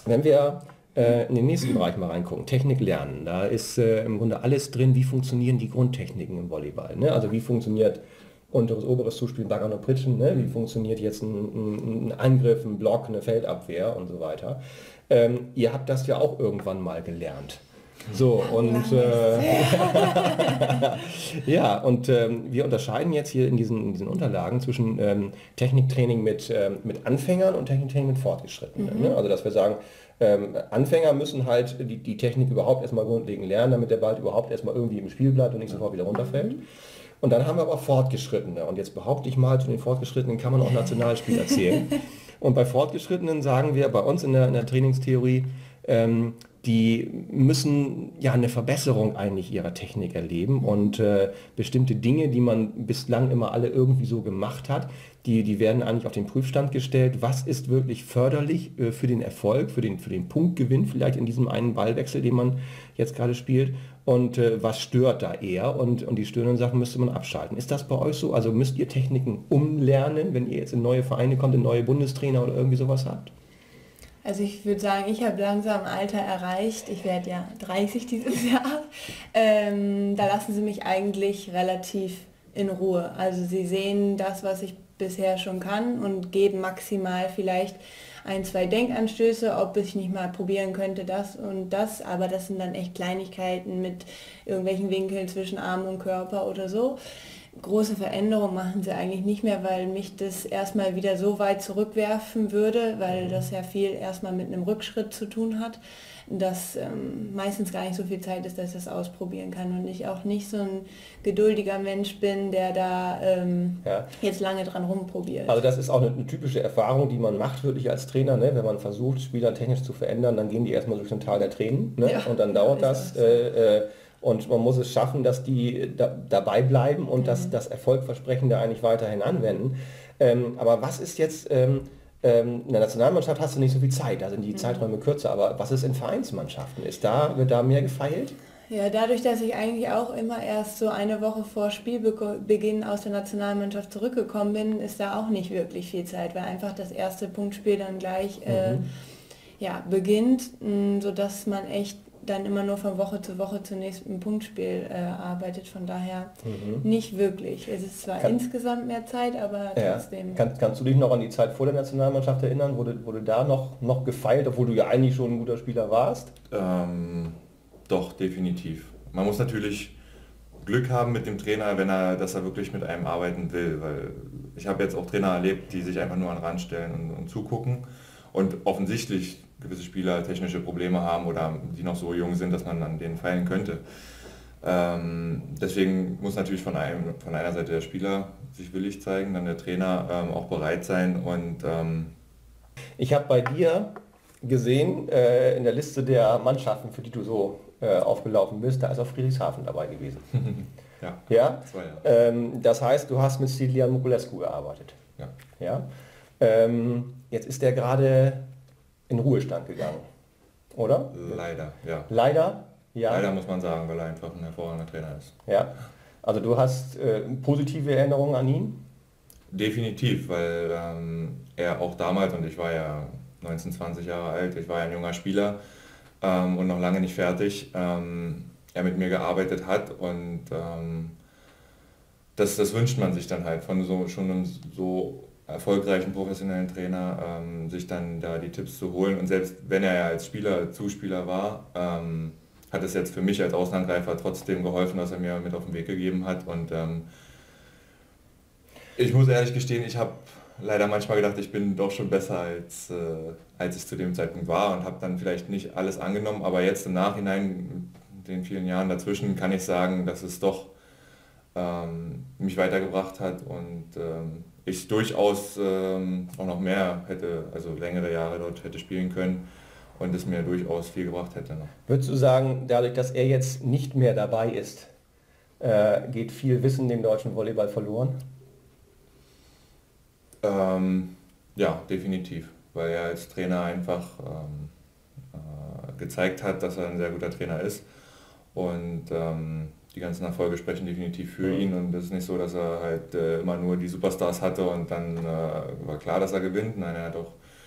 Wenn wir in den nächsten Bereich mal reingucken, Technik lernen, da ist im Grunde alles drin, wie funktionieren die Grundtechniken im Volleyball. Ne? Also wie funktioniert unteres, oberes Zuspiel, Baggern und Pritschen, ne? Wie funktioniert jetzt ein Angriff, ein Block, eine Feldabwehr und so weiter. Ihr habt das ja auch irgendwann mal gelernt. So, und ja, und wir unterscheiden jetzt hier in diesen Unterlagen zwischen Techniktraining mit Anfängern und Techniktraining mit Fortgeschrittenen. Ne? Also dass wir sagen, Anfänger müssen halt die Technik überhaupt erstmal grundlegend lernen, damit der Ball überhaupt erstmal irgendwie im Spiel bleibt und nicht sofort wieder runterfällt. Und dann haben wir aber Fortgeschrittene. Und jetzt behaupte ich mal, zu den Fortgeschrittenen kann man auch Nationalspiel erzählen. Und bei Fortgeschrittenen sagen wir bei uns in der Trainingstheorie, die müssen ja eine Verbesserung eigentlich ihrer Technik erleben und bestimmte Dinge, die man bislang immer alle irgendwie so gemacht hat, die werden eigentlich auf den Prüfstand gestellt. Was ist wirklich förderlich für den Erfolg, für den Punktgewinn vielleicht in diesem einen Ballwechsel, den man jetzt gerade spielt und was stört da eher und die störenden Sachen müsste man abschalten. Ist das bei euch so? Also müsst ihr Techniken umlernen, wenn ihr jetzt in neue Vereine kommt, in neue Bundestrainer oder irgendwie sowas habt? Also ich würde sagen, ich habe langsam ein Alter erreicht. Ich werde ja 30 dieses Jahr. Da lassen sie mich eigentlich relativ in Ruhe. Also sie sehen das, was ich bisher schon kann und geben maximal vielleicht ein, zwei Denkanstöße, ob ich nicht mal probieren könnte, das und das. Aber das sind dann echt Kleinigkeiten mit irgendwelchen Winkeln zwischen Arm und Körper oder so. Große Veränderungen machen sie eigentlich nicht mehr, weil mich das erstmal wieder so weit zurückwerfen würde, weil das ja viel erstmal mit einem Rückschritt zu tun hat, dass meistens gar nicht so viel Zeit ist, dass ich das ausprobieren kann und ich auch nicht so ein geduldiger Mensch bin, der da jetzt lange dran rumprobiert. Also das ist auch eine typische Erfahrung, die man macht wirklich als Trainer, ne? Wenn man versucht, Spieler technisch zu verändern, dann gehen die erstmal durch den Tal der Tränen, ne? Ja, und dann dauert das. Und man muss es schaffen, dass die dabei bleiben und das Erfolgversprechende eigentlich weiterhin anwenden. Aber was ist jetzt, in der Nationalmannschaft hast du nicht so viel Zeit, da sind die Zeiträume kürzer, aber was ist in Vereinsmannschaften? Wird da mehr gefeilt? Ja, dadurch, dass ich eigentlich auch immer erst so eine Woche vor Spielbeginn aus der Nationalmannschaft zurückgekommen bin, ist da auch nicht wirklich viel Zeit, weil einfach das erste Punktspiel dann gleich beginnt, sodass man echt dann immer nur von Woche zu Woche zum nächsten Punktspiel arbeitet. Von daher nicht wirklich. Es ist zwar insgesamt mehr Zeit, aber trotzdem. Kannst du dich noch an die Zeit vor der Nationalmannschaft erinnern? Wurde da noch gefeilt, obwohl du ja eigentlich schon ein guter Spieler warst? Doch, definitiv. Man muss natürlich Glück haben mit dem Trainer, dass er wirklich mit einem arbeiten will. Weil ich habe jetzt auch Trainer erlebt, die sich einfach nur an den Rand stellen und zugucken. Und offensichtlich gewisse Spieler technische Probleme haben oder die noch so jung sind, dass man an denen feilen könnte. Deswegen muss natürlich von einer Seite der Spieler sich willig zeigen, dann der Trainer auch bereit sein. Und ich habe bei dir gesehen, in der Liste der Mannschaften, für die du so aufgelaufen bist, da ist auch Friedrichshafen dabei gewesen. Ja? 2 Jahre. Das heißt, du hast mit Stilian Mukulescu gearbeitet. Ja? Jetzt ist der gerade in Ruhestand gegangen, oder? Leider, ja. Leider? Ja. Leider muss man sagen, weil er einfach ein hervorragender Trainer ist. Ja. Also du hast positive Erinnerungen an ihn? Definitiv, weil er auch damals, und ich war ja 19, 20 Jahre alt, ich war ja ein junger Spieler und noch lange nicht fertig, er mit mir gearbeitet hat und das wünscht man sich dann halt von schon einem so erfolgreichen professionellen Trainer, sich dann da die Tipps zu holen. Und selbst wenn er ja als Zuspieler war, hat es jetzt für mich als Außenangreifer trotzdem geholfen, dass er mir mit auf den Weg gegeben hat. Und ich muss ehrlich gestehen, ich habe leider manchmal gedacht, ich bin doch schon besser, als ich zu dem Zeitpunkt war und habe dann vielleicht nicht alles angenommen. Aber jetzt im Nachhinein, mit den vielen Jahren dazwischen, kann ich sagen, dass es doch mich weitergebracht hat und ich durchaus auch noch mehr hätte, also längere Jahre dort hätte spielen können und es mir durchaus viel gebracht hätte noch. Würdest du sagen, dadurch, dass er jetzt nicht mehr dabei ist, geht viel Wissen dem deutschen Volleyball verloren? Ja, definitiv, weil er als Trainer einfach gezeigt hat, dass er ein sehr guter Trainer ist und die ganzen Erfolge sprechen definitiv für ihn und es ist nicht so, dass er halt immer nur die Superstars hatte und dann war klar, dass er gewinnt. Nein, er hat auch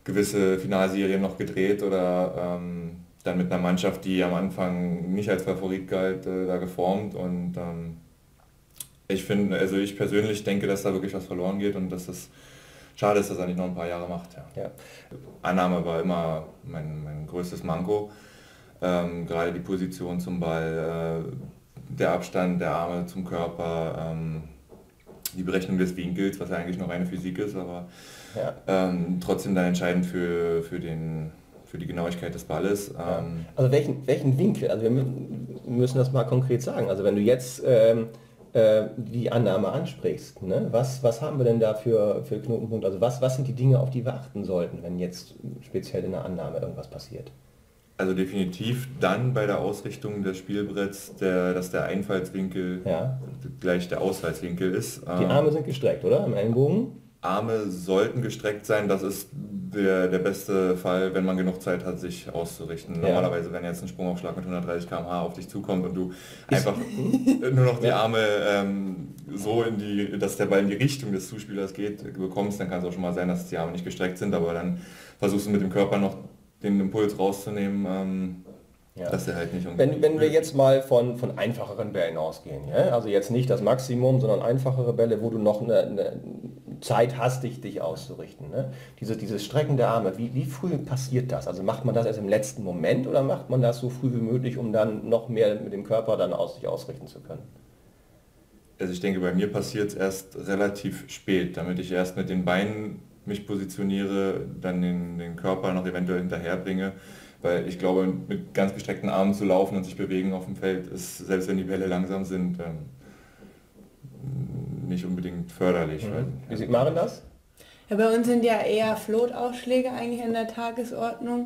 gewisse Finalserien noch gedreht oder dann mit einer Mannschaft, die am Anfang nicht als Favorit galt, da geformt und ich finde, also ich persönlich denke, dass da wirklich was verloren geht und dass das schade ist, dass er nicht noch ein paar Jahre macht. Ja. Annahme war immer mein größtes Manko, gerade die Position zum Ball, der Abstand der Arme zum Körper, die Berechnung des Winkels, was ja eigentlich noch reine Physik ist, aber trotzdem dann entscheidend für die Genauigkeit des Balles. Also welchen Winkel? Also wir müssen das mal konkret sagen. Also wenn du jetzt die Annahme ansprichst, ne? Was haben wir denn da für Knotenpunkte? Also was sind die Dinge, auf die wir achten sollten, wenn jetzt speziell in der Annahme irgendwas passiert? Also definitiv dann bei der Ausrichtung des Spielbretts, dass der Einfallswinkel gleich der Ausfallswinkel ist. Die Arme sind gestreckt, oder? Im Ellenbogen? Arme sollten gestreckt sein, das ist der beste Fall, wenn man genug Zeit hat, sich auszurichten. Normalerweise, wenn jetzt ein Sprungaufschlag mit 130 km/h auf dich zukommt und du einfach nur noch die Arme so dass der Ball in die Richtung des Zuspielers geht, bekommst, dann kann es auch schon mal sein, dass die Arme nicht gestreckt sind, aber dann versuchst du mit dem Körper noch den Impuls rauszunehmen, dass der halt nicht... Wenn wir jetzt mal von einfacheren Bällen ausgehen, also jetzt nicht das Maximum, sondern einfachere Bälle, wo du noch eine Zeit hast, dich auszurichten. Ne? Dieses Strecken der Arme, wie früh passiert das? Also macht man das erst im letzten Moment oder macht man das so früh wie möglich, um dann noch mehr mit dem Körper dann sich ausrichten zu können? Also ich denke, bei mir passiert es erst relativ spät, damit ich erst mit den Beinen mich positioniere, dann den Körper noch eventuell hinterherbringe, weil ich glaube, mit ganz gestreckten Armen zu laufen und sich bewegen auf dem Feld ist, selbst wenn die Bälle langsam sind, nicht unbedingt förderlich. Wie sieht Maren das? Ja, bei uns sind ja eher Floatausschläge eigentlich an der Tagesordnung.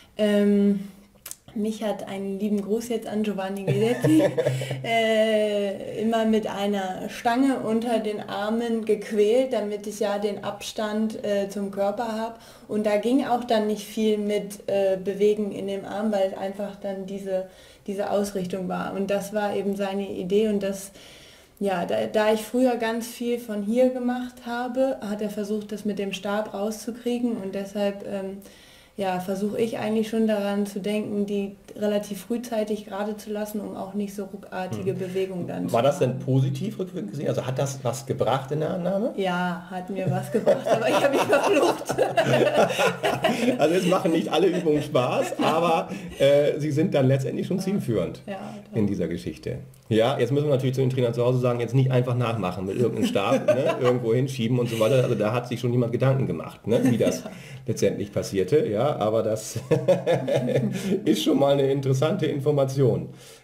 Mich hat einen lieben Gruß jetzt an Giovanni Guidetti immer mit einer Stange unter den Armen gequält, damit ich ja den Abstand zum Körper habe. Und da ging auch dann nicht viel mit Bewegen in dem Arm, weil es einfach dann diese Ausrichtung war. Und das war eben seine Idee und das... Ja, da ich früher ganz viel von hier gemacht habe, hat er versucht, das mit dem Stab rauszukriegen und deshalb versuche ich eigentlich schon daran zu denken, die relativ frühzeitig gerade zu lassen, um auch nicht so ruckartige Bewegungen dann zu machen. War das denn positiv rückwirkend gesehen? Also hat das was gebracht in der Annahme? Ja, hat mir was gebracht, aber ich habe mich verflucht. Also es machen nicht alle Übungen Spaß, aber sie sind dann letztendlich schon zielführend in dieser Geschichte. Ja, jetzt müssen wir natürlich zu den Trainern zu Hause sagen, jetzt nicht einfach nachmachen mit irgendeinem Stab, irgendwo hinschieben und so weiter. Also da hat sich schon jemand Gedanken gemacht, wie das letztendlich passierte. Ja, aber das ist schon mal eine interessante Information.